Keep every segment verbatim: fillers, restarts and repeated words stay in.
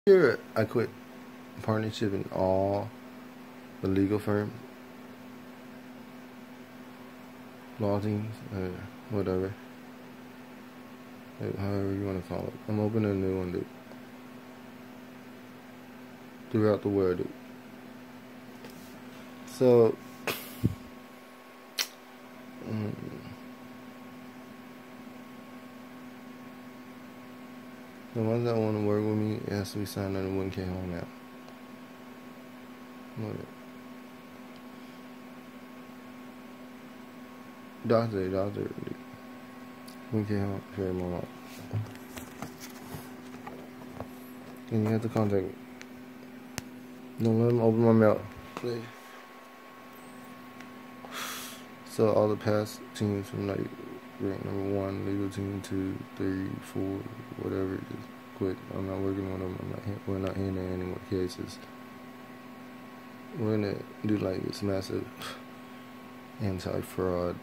Here, I quit partnership in all the legal firms, law teams, or whatever, however you want to call it. I'm opening a new one, dude. Throughout the world, dude. So, mm, the ones that want to work with me, it has to be signed under Nguyen K now. What? Doctor, doctor, Nguyen K very much. And you have to contact me. Don't let them open my mouth, please. So all the past teams from like rank number one, legal team two, three, four, whatever, just quit. I'm not working with them. I'm not. We're not handling any more cases. We're gonna do like this massive anti-fraud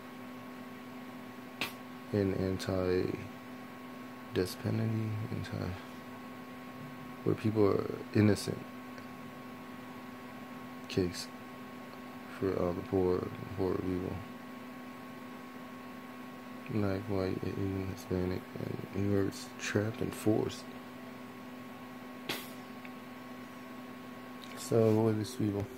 and anti-death penalty, anti where people are innocent case for all the poor, poor people. Like white, Asian, Hispanic, and whoever's trapped and forced. So, what are these people?